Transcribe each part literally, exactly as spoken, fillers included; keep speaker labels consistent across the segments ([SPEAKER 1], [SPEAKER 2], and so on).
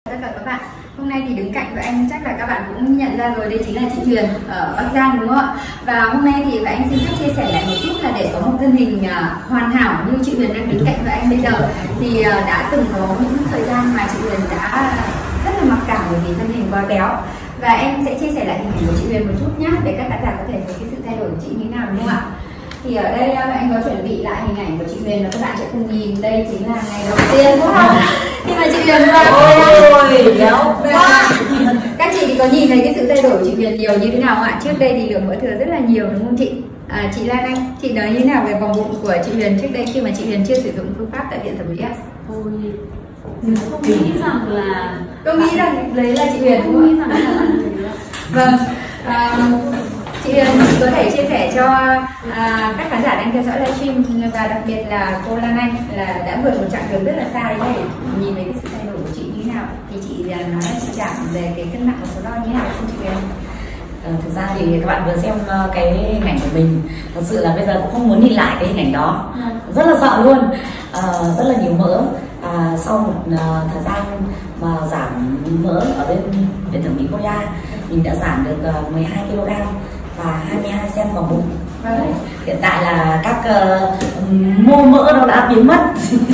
[SPEAKER 1] Tất cả các bạn, hôm nay thì đứng cạnh với anh chắc là các bạn cũng nhận ra rồi, đây chính là chị Huyền ở Bắc Giang đúng không ạ? Và hôm nay thì anh xin phép chia sẻ lại một chút là để có một thân hình uh, hoàn hảo như chị Huyền đang đứng cạnh với anh bây giờ thì uh, đã từng có những thời gian mà chị Huyền đã rất là mặc cảm bởi vì thân hình quá béo. Và em sẽ chia sẻ lại hình ảnh của chị Huyền một chút nhé, để các khán giả có thể thấy cái sự thay đổi của chị như thế nào đúng không ạ? Thì ở đây anh có chuẩn bị lại hình ảnh của chị Huyền và các bạn sẽ cùng nhìn. Đây chính là ngày đầu tiên đúng không? Khi mà chị Huyền ra ôi béo quá. Các chị thì có nhìn thấy cái sự thay đổi của chị Huyền nhiều như thế nào không ạ? Trước đây thì lượng mỡ thừa rất là nhiều đúng không chị? À, chị Lan Anh, chị nói như thế nào về vòng bụng của chị Huyền trước đây khi mà chị Huyền chưa sử dụng phương pháp tại viện thẩm mỹ ạ?
[SPEAKER 2] Ôi, mình không nghĩ rằng là
[SPEAKER 1] tôi nghĩ rằng đấy là chị Huyền
[SPEAKER 2] không nghĩ rằng là bạn
[SPEAKER 1] vâng. À, chị Huyền có thể chia sẻ cho à, các khán giả đang theo dõi livestream và đặc biệt là cô Lan Anh là đã vượt một chặng đường rất là xa đấy để nhìn thấy cái sự thay đổi của chị như thế nào, thì chị nói là chị giảm về cái cân nặng và số đo như thế nào không chị Huyền?
[SPEAKER 3] Ờ, thực ra thì các bạn vừa xem cái hình ảnh của mình, thật sự là bây giờ cũng không muốn nhìn lại cái hình ảnh đó, à. Rất là sợ luôn, à, rất là nhiều mỡ. À, sau một uh, thời gian mà giảm mỡ ở bên viện thẩm mỹ Korea, mình đã giảm được uh, mười hai ki lô gam và hai mươi hai cm vòng bụng. Đấy. Hiện tại là các uh, mô mỡ nó đã biến mất.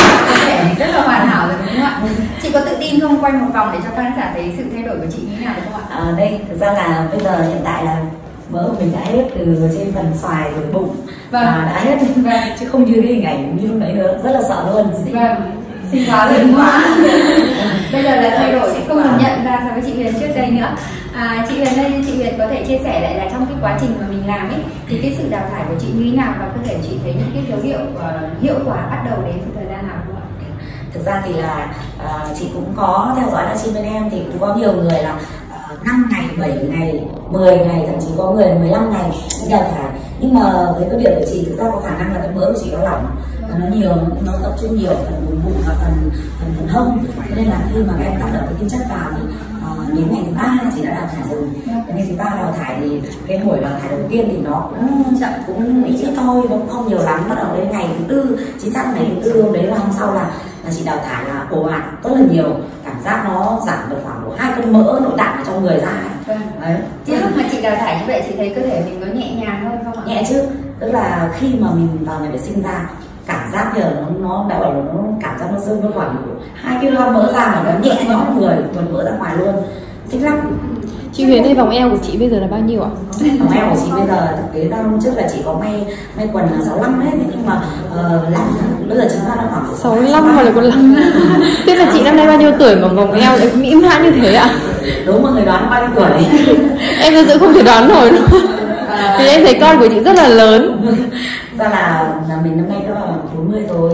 [SPEAKER 1] Rất là hoàn hảo rồi đúng không ạ? Chị có tự tin không, quanh một vòng để cho khán giả thấy sự thay đổi của chị như thế nào đúng không ạ?
[SPEAKER 3] À, đây thực ra là bây giờ hiện tại là mỡ của mình đã hết từ trên phần xoài rồi bụng, vâng. Và đã hết, vâng. Chứ không như cái hình ảnh như lúc nãy nữa, rất là sợ luôn.
[SPEAKER 1] Vâng. Xinh quá rồi đúng không ạ? Bây giờ là thay đổi không còn nhận ra so với chị Huyền trước đây nữa. À, chị Huyền đây, chị Huyền có thể chia sẻ lại là trong cái quá trình mà mình làm ấy thì cái sự đào thải của chị như thế nào và có thể chị thấy những cái dấu hiệu uh, hiệu quả bắt đầu đến từ thời gian nào không ạ?
[SPEAKER 3] Thực ra thì là uh, chị cũng có theo dõi livestream bên em thì cũng có nhiều người là uh, năm ngày, bảy ngày, mười ngày, thậm chí có người mười lăm ngày đào thải. Nhưng mà với cái điểm của chị thực ra có khả năng là cái mỡ của chị nó lỏng, nó nhiều, nó tập trung nhiều phần vùng bụng và phần phần phần hông, nên là khi mà các em tác động cái tinh chất vào thì uh, đến ngày thứ ba chị đã đào thải rồi. Đến ngày thứ ba đào thải thì cái buổi đào thải đầu tiên thì nó cũng chậm, cũng ít ít thôi, nó cũng không nhiều lắm. Bắt đầu đến ngày thứ tư, chính xác ngày thứ tư hôm đấy là hôm sau là là chị đào thải là ồ ạt rất là nhiều, cảm giác nó giảm được khoảng hai cân mỡ nội tạng ở trong người ra.
[SPEAKER 1] Vâng. Đấy. Chứ lúc mà chị đào thải như vậy chị thấy cơ thể mình có nhẹ nhàng hơn không ạ?
[SPEAKER 3] Nhẹ chứ, tức là khi mà mình vào ngày vệ sinh ra cảm giác giờ nó nó đã bảo là nó cảm giác nó rơi nó khoảng hai ki lô gam mỡ ra mà nó nhẹ nhõm người tuần mỡ ra ngoài luôn, thích lắm.
[SPEAKER 2] Chị Huyền ơi, vòng eo của chị bây giờ là bao nhiêu ạ?
[SPEAKER 3] Vòng eo của chị bây giờ thực tế ra hôm trước là chị có may may quần là sáu mươi lăm hết, nhưng mà uh, lắm bây giờ chúng ta đã khoảng
[SPEAKER 2] sáu mươi lăm mà lại còn lăm. Thế là chị năm nay bao nhiêu tuổi mà vòng eo lại mỹ mãn như thế ạ?
[SPEAKER 3] Đúng, mọi người đoán bao nhiêu tuổi?
[SPEAKER 2] Em thực sự không thể đoán nổi đâu. Thì em thấy con của chị rất là lớn.
[SPEAKER 3] Ra là, là mình năm nay đã là bốn mươi rồi.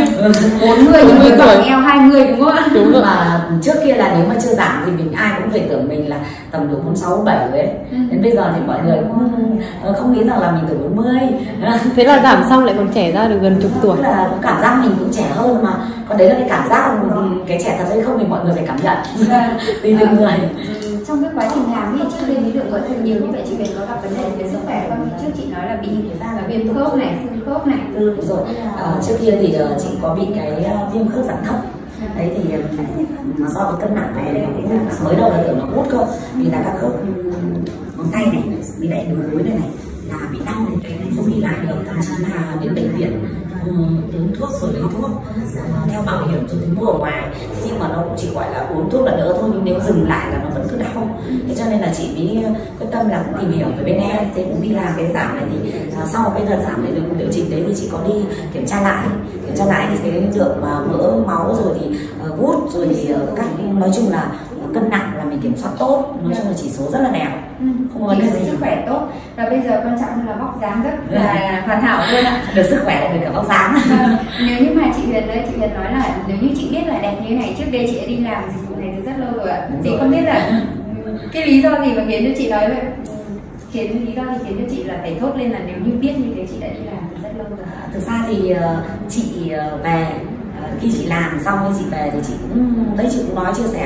[SPEAKER 1] bốn mươi nhưng mà vòng eo hai mươi đúng không ạ?
[SPEAKER 3] Đúng rồi. Mà trước kia là nếu mà chưa giảm thì mình ai cũng phải tưởng mình là tầm được bốn sáu bảy rồi ấy. Ừ. Đến bây giờ thì mọi người cũng không nghĩ rằng là mình từ bốn mươi.
[SPEAKER 2] Thế là giảm xong lại còn trẻ ra được gần chục tuổi.
[SPEAKER 3] Tức là cảm giác mình cũng trẻ hơn mà. Còn đấy là cái cảm giác cái trẻ thật hay không thì mọi người phải cảm nhận. Tùy từng người.
[SPEAKER 1] Trong cái quá trình làm thì trước đây lý lượng mỡ thừa nhiều như vậy chị Huyền có gặp vấn đề về sức khỏe không? Trước chị nói là bị là viêm khớp này, xương khớp này.
[SPEAKER 3] Ừ, rồi. À, trước kia thì uh, chị có bị cái uh, viêm khớp dạng thấp. Đấy thì uh, do cái cân nặng của mình cũng mới đầu là tưởng nó hút cơ, vì là các khớp ngón tay này, bị lại đùi gối này này là bị đau này, không đi lại được, thậm chí là đến bệnh viện uống thuốc rồi lấy thuốc uh, theo bảo hiểm rồi thì mua ở ngoài, nhưng mà nó cũng chỉ gọi là uống thuốc là đỡ thôi, nhưng nếu dừng lại là nó vẫn cứ đau. Thế cho nên là chị mới quyết tâm là cũng tìm hiểu về bên em, thế cũng đi làm cái giảm này thì uh, sau cái đợt giảm này được điều chỉnh đấy thì chị có đi kiểm tra lại, kiểm tra lại thì cái lượng mà mỡ máu rồi thì uh, gút rồi thì uh, các nói chung là cân nặng là mình kiểm soát tốt, nói chung là chỉ số rất là đẹp,
[SPEAKER 1] ừ.
[SPEAKER 3] không có vấn đề gì.
[SPEAKER 1] Sức khỏe tốt và bây giờ quan trọng là vóc dáng rất là hoàn hảo luôn ạ.
[SPEAKER 3] Được sức khỏe được cả vóc dáng.
[SPEAKER 1] Nếu như mà chị Huyền đấy, chị Huyền nói là nếu như chị biết là đẹp như thế này trước đây chị đã đi làm dịch vụ này từ rất lâu rồi ạ. Chị không biết là cái lý do gì mà khiến cho chị nói vậy, khiến lý do gì khiến cho chị là phải thốt lên là nếu như biết như thế chị đã đi làm từ rất lâu rồi.
[SPEAKER 3] Thực ra thì uh, chị uh, về khi chị làm xong thì chị về thì chị cũng đấy chị cũng nói chia sẻ là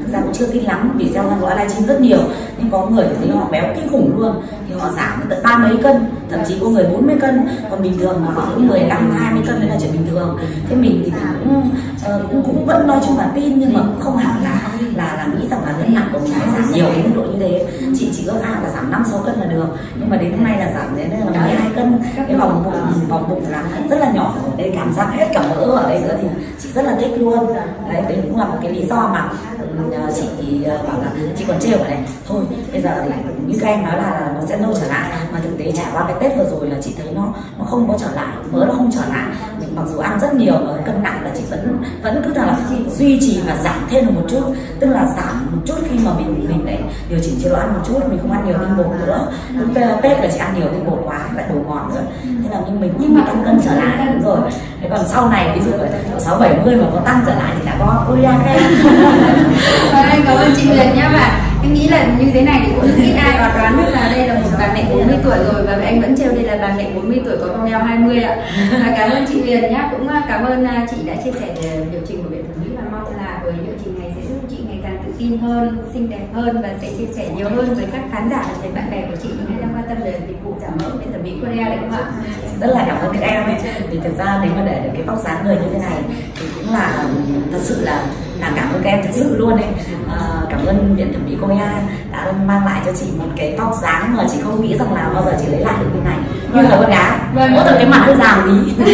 [SPEAKER 3] thực ra cũng chưa tin lắm vì theo dõi livestream rất nhiều, nhưng có người thấy họ béo kinh khủng luôn thì họ giảm tận ba mấy cân, thậm chí có người bốn mươi cân, còn bình thường mà họ cũng mười lăm hai mươi cân đấy là chuyện bình thường. Thế mình thì cũng uh, cũng, cũng vẫn nói chung là tin, nhưng mà cũng không hẳn là là là nghĩ rằng là cân nặng của mình phải giảm nhiều đến mức độ như thế. Chị chỉ ước ao là giảm năm sáu cân là được, nhưng mà đến hôm nay là giảm đến là mười hai cân. Cái vòng bụng vòng bụng là rất là nhỏ ở đây, cảm giác hết cả mỡ ở đây nữa thì chị rất là thích luôn. Đấy, đấy cũng là một cái lý do mà chị bảo là chị còn trêu này thôi bây giờ thì như các em nói là, là nó sẽ lâu trở lại, mà thực tế trải qua cái Tết vừa rồi là chị thấy nó nó không có trở lại, mỡ nó không trở lại. Mình mặc dù ăn rất nhiều mà cân nặng là chị vẫn vẫn cứ là duy trì và giảm thêm được một chút, tức là giảm một chút khi mà mình mình lại điều chỉnh chế độ ăn một chút, mình không ăn nhiều tinh bột nữa. Lúc Tết là chị ăn nhiều tinh bột quá, lại đồ ngọt nữa, thế là nhưng mình nhưng mà tăng cân trở lại đúng rồi. Thế còn sau này ví dụ ở sáu bảy mươi mà có tăng trở lại thì đã có Korea em.
[SPEAKER 1] Cảm ơn chị Huyền nhá. Và em nghĩ là như thế này thì cũng ít ai đoán đoán được là đây là một bà mẹ bốn mươi tuổi rồi, và anh vẫn trêu đây là bà mẹ bốn mươi tuổi có vòng eo hai mươi ạ. Và cảm ơn chị Huyền nhá, cũng cảm ơn chị đã chia sẻ điều chỉnh của Viện Thẩm mỹ, và mong là với điều chỉnh này sẽ giúp chị ngày càng tự tin hơn, xinh đẹp hơn và sẽ chia sẻ nhiều hơn với các khán giả và bạn bè của chị những đang quan tâm đến dịch vụ giảm mỡ Viện Thẩm mỹ Korea đấy không ạ?
[SPEAKER 3] Rất là cảm ơn các em ấy. Vì thực ra nếu mà để được cái vóc dáng người như thế này thì cũng là thật sự là là cảm ơn các em thật sự luôn ấy. À, cảm ơn Viện Thẩm mỹ Korea đã mang lại cho chị một cái vóc dáng mà chị không nghĩ rằng là bao giờ chị lấy lại được như này, như là con gái, mỗi lần cái mặt hơi già một tí.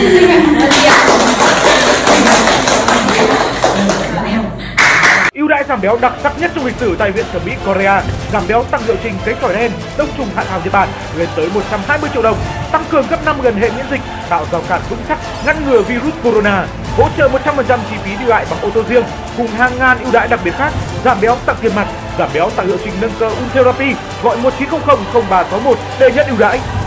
[SPEAKER 4] Ưu đãi giảm béo đặc sắc nhất trong lịch sử tại Viện Thẩm mỹ Korea, giảm béo tăng liệu trình cấy sỏi đen, đông trùng hạn hàm Nhật Bản lên tới một trăm hai mươi triệu đồng, tăng cường gấp năm lần hệ miễn dịch, tạo rào cản vững chắc, ngăn ngừa virus corona, hỗ trợ một trăm phần trăm chi phí đi lại bằng ô tô riêng, cùng hàng ngàn ưu đãi đặc biệt khác, giảm béo tặng tiền mặt, giảm béo tặng liệu trình nâng cơ Ultherapy, gọi một chín không không không ba sáu một để nhận ưu đãi.